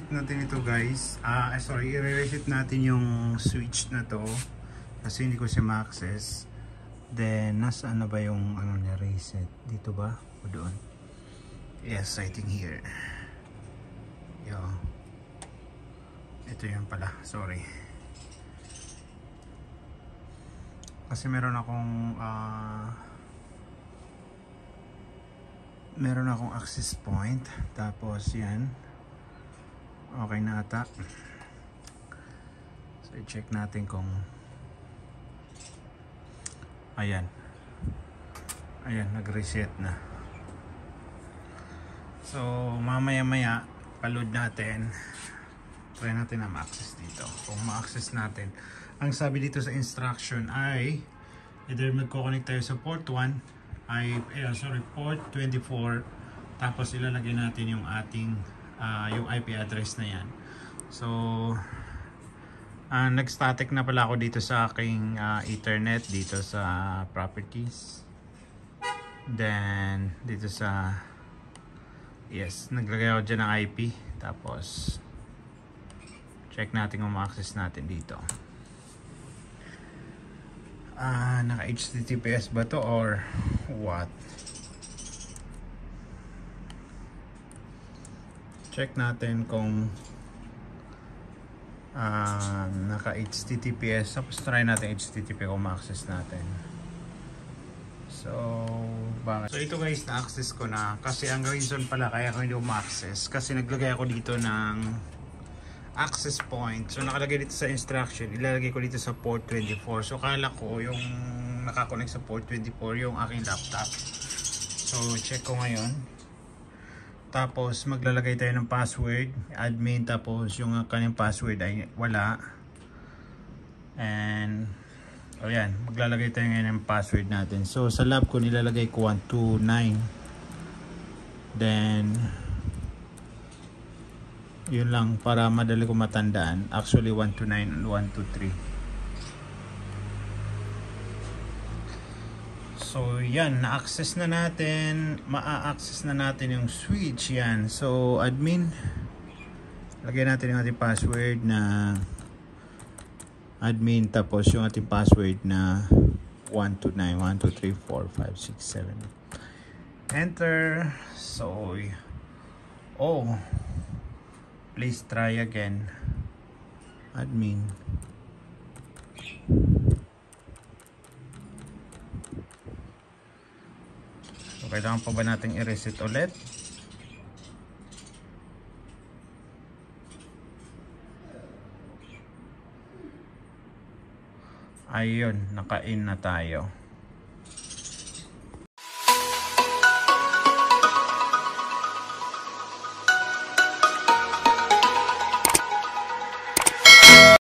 i-reset natin ito guys. Sorry, i-reset natin yung switch na to kasi hindi ko siya ma-access. Then nasaan na ba yung ano niya, reset? Dito ba? O doon? Yes, I think here. Yo. Ito yun pala, sorry. Kasi meron akong access point, tapos yan okay na ata. So i-check natin kung ayan nag-reset na. So mamaya maya pa-load natin, try natin na ma-access dito. Kung ma-access natin, ang sabi dito sa instruction ay either magko-connect tayo sa port 1 port 24, tapos ilalagay natin yung ating yung IP address na yan. So nag-static na pala ako dito sa aking ethernet dito sa properties, then dito sa naglagay ako dyan ng IP, tapos check natin kung ma-access natin dito. Naka HTTPS ba to or what? Check natin kung naka HTTPS, tapos try natin HTTP kung ma-access natin. So ito guys, na-access ko na. Kasi ang reason pala kaya ko hindi ko ma-access kasi naglagay ako dito ng access point. So nakalagay dito sa instruction, ilalagay ko dito sa port 24. So kala ko yung nakakonect sa port 24 yung aking laptop. So check ko ngayon. Tapos maglalagay tayo ng password, admin, tapos yung kanyang password ay wala. And ayan, maglalagay tayo ngayon ng password natin. So sa lab ko nilalagay ko 129. Then yun lang para madali ko matandaan. Actually 129 and 123. So yan, na-access na natin, ma-access na natin yung switch yan. So admin, lagay natin yung ating password na admin, tapos yung ating password na 129 123 4 5 6 7. Enter. So please try again, admin. So kailangan pa ba natin i-reset ulit? Ayun, naka-in na tayo.